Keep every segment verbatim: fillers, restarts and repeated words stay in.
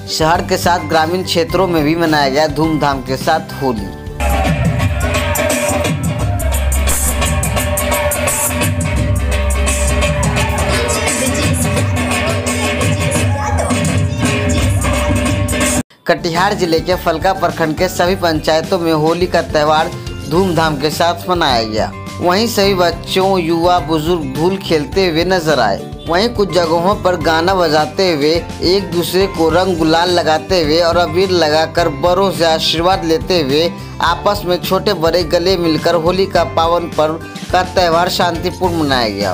शहर के साथ ग्रामीण क्षेत्रों में भी मनाया गया धूमधाम के साथ होली। कटिहार जिले के फलका प्रखंड के सभी पंचायतों में होली का त्यौहार धूमधाम के साथ मनाया गया। वहीं सभी बच्चों, युवा, बुजुर्ग धूल खेलते हुए नजर आए। वहीं कुछ जगहों पर गाना बजाते हुए, एक दूसरे को रंग गुलाल लगाते हुए और अबीर लगाकर बड़ों से आशीर्वाद लेते हुए आपस में छोटे बड़े गले मिलकर होली का पावन पर्व का त्यौहार शांतिपूर्ण मनाया गया।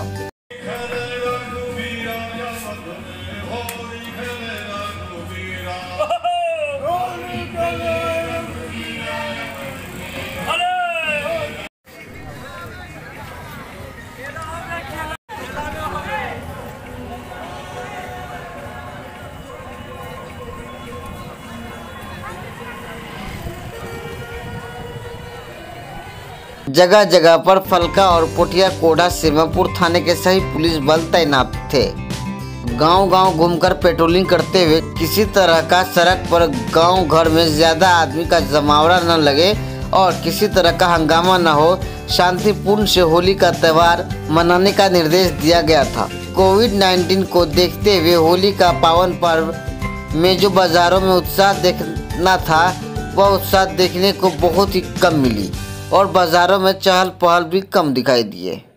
जगह जगह पर फलका और पोठिया कोढ़ा सीमापुर थाने के सभी पुलिस बल तैनात थे। गांव गांव घूमकर पेट्रोलिंग करते हुए किसी तरह का सड़क पर गांव घर में ज्यादा आदमी का जमावड़ा न लगे और किसी तरह का हंगामा न हो, शांतिपूर्ण से होली का त्यौहार मनाने का निर्देश दिया गया था। कोविड नाइन्टीन को देखते हुए होली का पावन पर्व में जो बाजारों में उत्साह देखना था वह उत्साह देखने को बहुत ही कम मिली और बाजारों में चहल पहल भी कम दिखाई दिए।